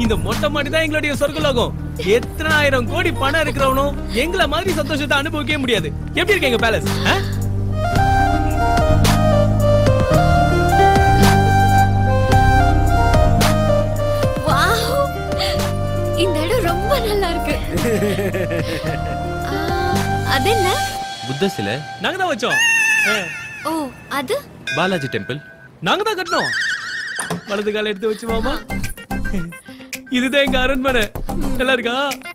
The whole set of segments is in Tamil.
இந்த மொட்டை மாடி தான் எங்களுடைய சொர்க்கலோகம். எத்தனை ஆயிரம் கோடி பணம் இருக்கிறவனும் எங்களை மாதிரி சந்தோஷத்தை அனுபவிக்கவே முடியாது. எப்படி இருக்கு எங்க பேலஸ்? இந்த இடம் ரொம்ப நல்லா இருக்கு. அது என்ன? புத்த சிலை நாங்க தான் வச்சோம். ஓ, அது பாலாஜி டெம்பிள் நாங்க தான் கட்டணும். வலது கால எடுத்து வச்சு மாமா. இதுதான் எங்க அரண்மனை. நல்லா இருக்கா?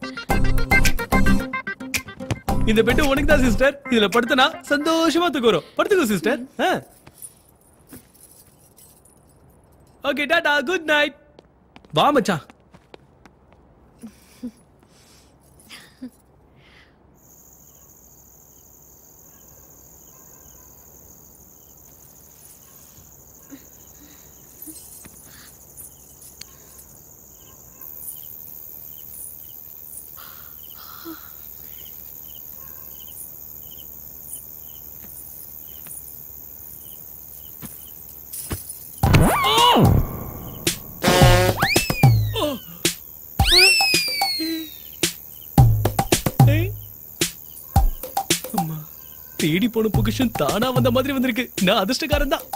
இந்த பெட் உனக்கு தான் சிஸ்டர். இதுல படுத்தனா சந்தோஷமா தூக்குறோம். படுத்துக்கோ sister. Okay tata, good night. வா மச்சான். தேடி போன பொசிஷன் தானா வந்த மாதிரி வந்திருக்கு. நான் அதிர்ஷ்டக்காரன் தான்.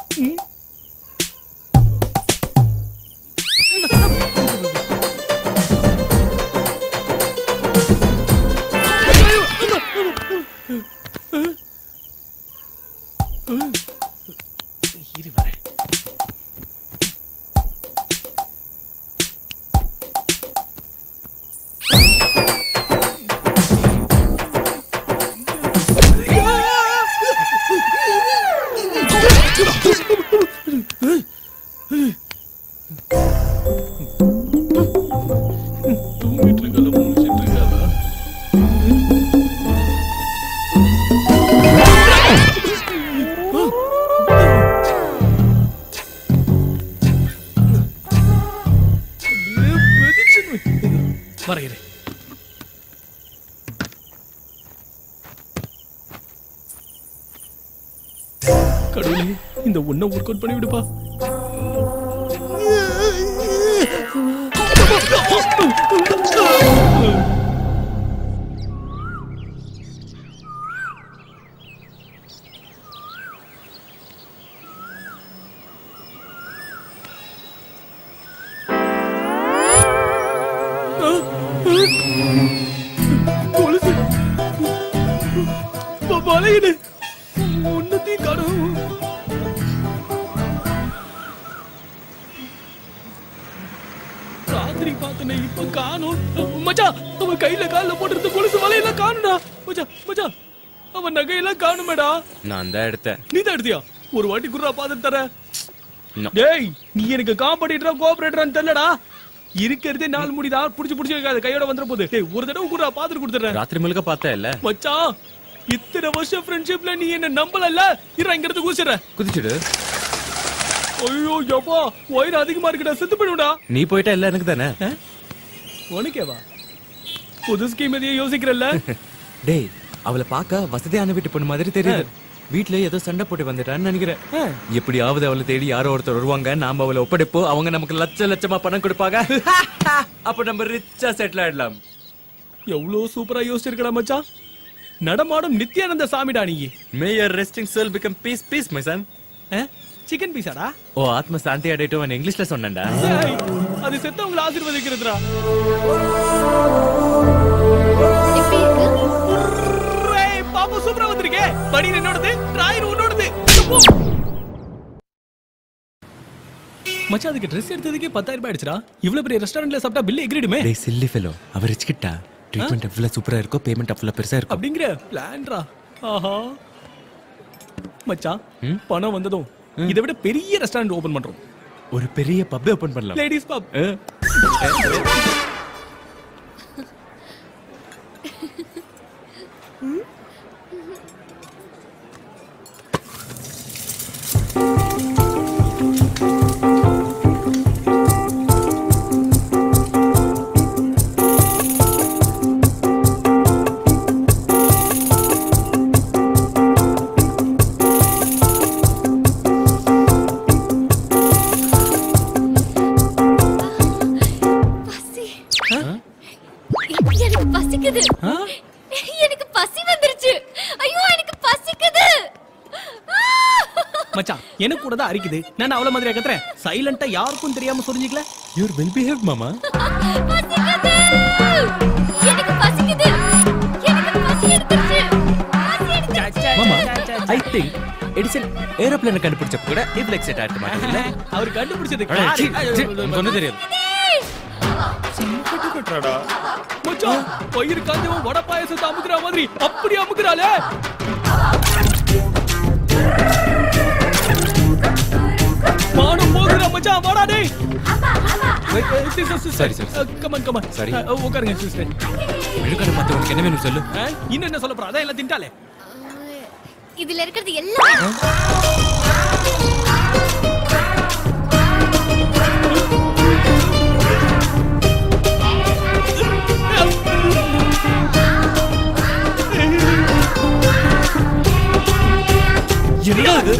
கடவுளே, இந்த ஒன்ன ஒர்க் அவுட் பண்ணி விடுப்பா. ஒரு வாட்டி குர்ரா பாத்துட்டு தர. டேய், நீ எனக்கு காம்படிட்டரா கோஆபரேட்டரான்னு தெரியலடா. இருக்கிறதே 4 முடிதா. புடிச்சு புடிச்சு வைக்காத, கையோட வந்துற போகுது. டேய், ஒரு தடவை குர்ரா பாத்துட்டு கொடுத்துறேன். ராத்திரி முழுக்க பார்த்தே இல்ல மச்சான். இத்தனை வருஷம் ஃப்ரெண்ட்ஷிப்ல நீ என்ன நம்பலல்ல. இறா, இங்க இருந்து குதிச்சிர. குதிச்சிடு. ஐயோ யப்பா, வயிறு அதிகமா இருக்குடா. செத்து போய்டுடா. நீ போய்ட்டா இல்ல எனக்கு தானே. உனக்கேவா? புது ஸ்கீம் எதையும் யோசிக்கிறல்ல. டேய், அவளை பார்க்க வசதியான வீட்டு பொண்ணு மாதிரி தெரியுது. வீட்டுல ஏதோ சண்டை போட்டு வந்துட்டான்னு நினைக்கிறேன். எப்படியாவது அவளை தேடி யாரோ ஒருத்தர் வருவாங்க. நாம அவளை ஒப்படைப்போம். அவங்க நமக்கு லட்ச லட்சமா பணம் கொடுப்பாங்க. அப்ப நம்ம ரிச்சா செட்டில் ஆயிடலாம். எவ்வளவு சூப்பரா யோசிச்சிருக்கடா மச்சான். நடமாடும் நித்யானந்த சாமிடா நீ. May your resting soul become peace, peace, my son. Chicken பீஸாடா? ஓ, ஆத்ம சாந்தி அடையட்டும் இங்கிலீஷ்ல சொன்னேன்டா. அது செத்தவங்களை ஆசீர்வதிக்கிறதுடா. பாப்பா சூப்பரா வந்திருக்கே. படி என்னோடது, டிராயர் உன்னோடது. மச்சான், அதுக்கு Dress எடுத்ததுக்கே 10,000 ரூபாய் ஆயிடுச்சுடா. இவ்வளவு பெரிய ரெஸ்டாரன்ட்ல சாப்பிட்டா பில் எகிரிடுமே. டேய் சில்லி ஃபெலோ, அவர் ரிச்கிட்டா. ட்ரீட்மென்ட் அவ்வளவு சூப்பரா இருக்கும், பேமெண்ட் அவ்வளவு பெருசா இருக்கும். அப்படிங்கற பிளான்டா. ஆஹா மச்சான், பணம் வந்ததும் இதை விட பெரிய ரெஸ்டாரண்ட் ஓபன் பண்றோம். ஒரு பெரிய பப் ஓபன் பண்ணலாம். லேடிஸ் பப். தான் அரிக்குது. நான் அவள மாதிரியா கத்துறேன். சைலண்டா யாருக்கும் தெரியாம சொரிஞ்சிக்கல. யூ ஆர் வெல் பிஹேவ்ட் மாமா. எனக்கு பசிக்குது. எனக்கு பசி எடுத்துச்சு. மாமா ஐ திங்க் எடிசன் ஏரோப்ளேன் கண்டுபிடிச்சப்ப கூட இவ்ளோ எக்ஸைட் ஆயிட்ட மாட்டீங்களா? அவர் கண்டுபிடிச்சது ஒண்ணும் தெரியாது. சிம்பட்டு கட்டறடா. மச்சான் பயிர் காஞ்சவன் வடை பாயாசத்தை அமுக்குற மாதிரி அப்படி அமுக்குறாளே. மானம் போகுற மச்சான் வாடா டேய். சரி சரி. கமான். சரி. உட்காருங்க சிஸ்டர். விழுக்காடு பார்த்து உனக்கு என்ன வேணும் சொல்லு. இன்னும் என்ன சொல்ல போறா? அதான் எல்லாம் தின்ட்டாலே. இதுல இருக்கிறது எல்லாம் என்னது?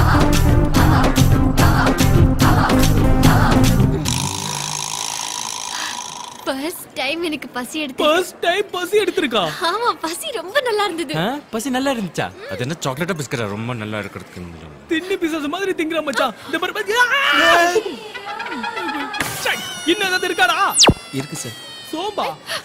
ஃபர்ஸ்ட் டைம் எனக்கு பசி எடுத்து. ஃபர்ஸ்ட் டைம் பசி எடுத்துருக்கா? ஆமா, பசி ரொம்ப நல்லா இருந்தது. பசி நல்லா இருந்துச்சா? அது என்ன சாக்லேட்டா பிஸ்கட்டா ரொம்ப நல்லா இருக்குதுக்கு. தின்னி பிசாசு மாதிரி திங்கற மச்சான். இந்த பாரு பாரு. இன்னும் ஏதாவது இருக்காடா? இருக்கு சார். சோம்பா.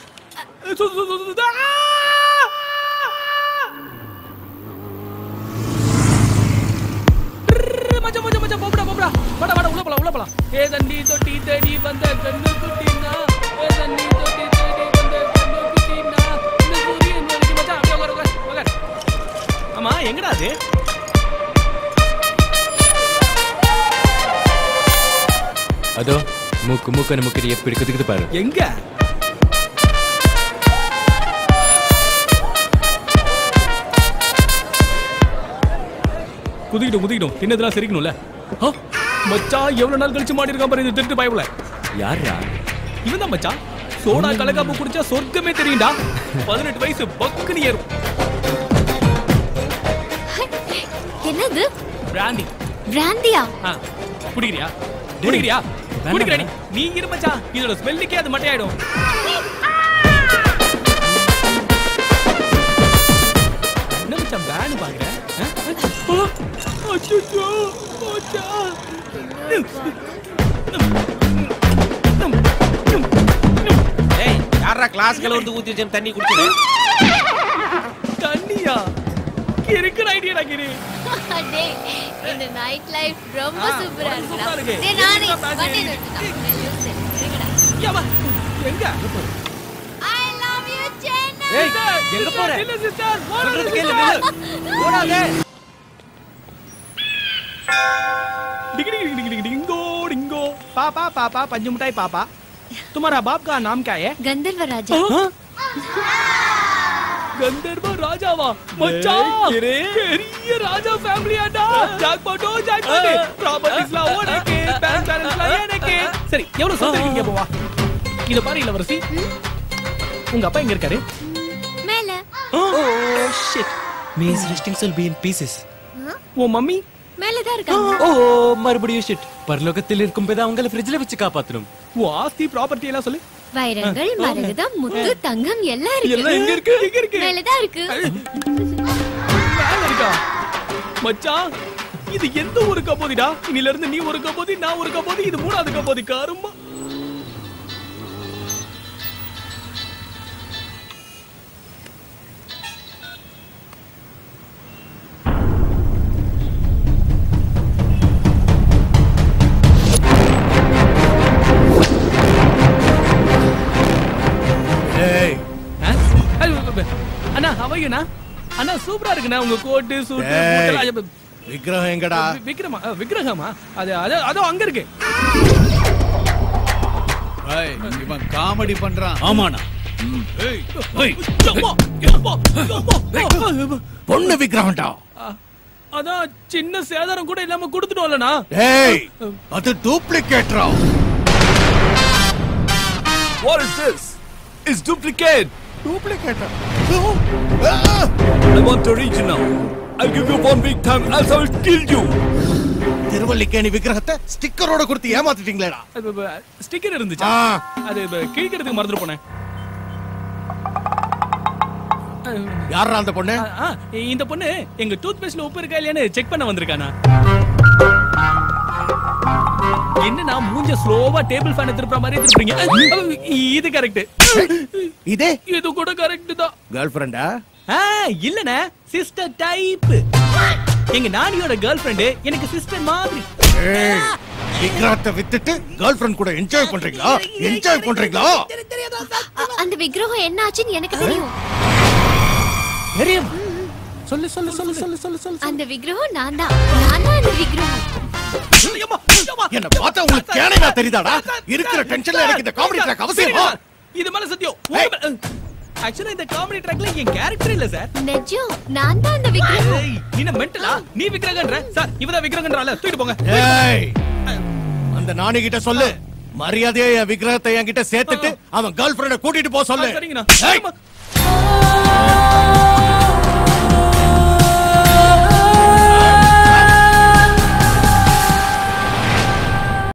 மச்சா போடா. வாடா உள்ள போலாம். ஏ தண்டி தொட்டி தேடி வந்த கண்ணு குட்டினா. ஏ தண்டி தொட்டி தேடி வந்த கண்ணு குட்டினா. இந்த சூரியன் வரைக்கும் மச்சான் அப்படியே உட்கார். ஆமா எங்கடா அது? அதோ மூக்கு முக்கடி எப்படி குதிக்குது பாரு. எங்க? குதிக்கிட்டோம். என்னதெல்லாம் சரிக்கணும்ல. மச்சான் எவ்வளவு நாள் கழிச்சு மாட்டி இருக்கான் பாரு இந்த திருட்டு பயவுல. யாரா? இவன் தான் மச்சான். சோடா கலக்காப்பு குடிச்சா சொர்க்கமே தெரியும்டா. 18 வயசு பக்குனு ஏறும். என்னது? பிராண்டி. பிராண்டியா? குடிக்கிறியா? நீ இரு மச்சான். இதோட ஸ்மெல்லுக்கே அது மட்டையாயிடும். என்ன மச்சான் பிராண்ட் பாக்குற? அச்சச்சோ மச்சான். ஏய் யாரா கிளாஸ்ல வந்து ஊத்தி வச்ச தண்ணி குடிச்சது? தண்ணியா? கிறுக்கு ஐடியா கிரி. டேய் இந்த நைட் லைஃப் ரொம்ப சூப்பரா இருக்குடா. டேய் நானே வண்டி நிறுத்துடா. யவா எங்க? I love you Chennai. ஏய் எங்க போற? இல்ல சிஸ்டர் சொல்றது கேளு. ஓடாதே. डिंगो पापा पंज मिठाई पापा तुम्हारा बाप का नाम क्या है? गंधर्व राजा. गंधर्व राजावा मचान பெரிய ராஜா ஃபேமிலி ஆடா. ஜாக்பாட் ப்ராப்பர்ட்டிஸ்ல ஓடக்கே பேங்க் பேலன்ஸ்ல ஏனக்கே. சரி எவ்வளவு சொந்தீங்க போவா. இத பாரு இளவரசி. உங்க அப்பா எங்க இருக்காரு? மேல. Oh shit. Means resting will be in pieces. ஓ மம்மி மேல தான் இருக்காங்க. ஓ மறுபடியும் ஷிட். பரலோகத்தில் இருக்கும் போது அவங்கள ஃப்ரிட்ஜ்ல வச்சு காப்பாத்தணும். ஓ ஆஸ்தி ப்ராப்பர்ட்டி எல்லாம் சொல்லு. வைரங்கள் மரகதம் முத்து தங்கம் எல்லாம் இருக்கு. எல்லாம் எங்க இருக்கு? மேல தான் இருக்கு. மேல இருக்கா? மச்சான் இது எந்த ஒரு கபோதிடா? இன்னில இருந்து நீ ஒரு கபோதி, நான் ஒரு கபோதி, இது மூணாவது கபோதி காருமா. அண்ணா ஹவையனா அண்ணா சூப்பரா இருக்குண்ணா உங்க கோட் சூட் மூட்டலாம். விக்கிரகம் எங்கடா? விக்கிரகமா? அது அங்க இருக்கு. ஏய் இவன் காமெடி பண்றான். ஆமாண்ணா. பொண்ணு விக்கிரகம்டா. அதான் சின்ன சேதாரம் கூட இல்லாம கொடுத்துட்டோம்லண்ணா. ஏய் அது டூப்ளிகேட்ரா. What is this? It's duplicate. Duplicate. I want original. I'll give you 1 week time else I will kill you. Thiruvallikeni விக்கிரகத்தை ஸ்டிக்கரோட கொடுத்து ஏமாத்திட்டீங்களேடா. ஸ்டிக்கர் இருந்துச்சா? அது கிழிக்கிறதுக்கு மறந்துட்டு போனேன். யாரா அந்த பொண்ணு? இந்த பொண்ணு எங்க டூத் பேஸ்ட்ல உப்பு இருக்கா இல்லையான்னு செக் பண்ண வந்திருக்கானா. என்னன்னா மூஞ்ச ஸ்லோவா டேபிள் ஃபேன் திருப்புற மாதிரி திருப்பீங்க. இது கரெக்ட். இதே இது கூட கரெக்ட் தான். கேர்ள் ஃப்ரெண்டா? இல்லனே சிஸ்டர் டைப். எங்க நானியோட கேர்ள் ஃப்ரெண்ட் எனக்கு சிஸ்டர் மாதிரி. விக்கிரகத்தை வித்துட்டு கேர்ள் ஃப்ரெண்ட் கூட என்ஜாய் பண்றீங்களா? என்ஜாய் பண்றீங்களா? அந்த விக்கிரகம் என்ன ஆச்சுன்னு எனக்கு தெரியும். தெரியும். சொல்லு சொல்லு சொல்லு சொல்லு சொல்லு சொல்லு. அந்த விக்கிரகம் நான் தான். நான் தான் அந்த விக்கிரகம். என்ன பார்த்தா உங்களுக்கு கேனையா தெரியுதாடா? இருக்கிற டென்ஷன்ல எனக்கு இந்த காமெடி ட்ராக் அவசியமா? இது மேல சத்தியம். ஆக்சுவலா இந்த காமெடி ட்ராக்ல என் கேரக்டர் இல்ல சார். நிஜம். நான் தான் அந்த விக்கிரகம். ஏய் நீ மென்டலா? நீ விக்கிரகன்ற சார். இவதா விக்கிரகன்றல தூக்கிட்டு போங்க. ஏய் அந்த நானி கிட்ட சொல்லு. மரியாதையா என் விக்கிரகத்தை என்கிட்ட சேர்த்துட்டு அவன் கேர்ள் ஃப்ரெண்ட கூட்டிட்டு போ சொல்லு. சரிங்கண்ணா.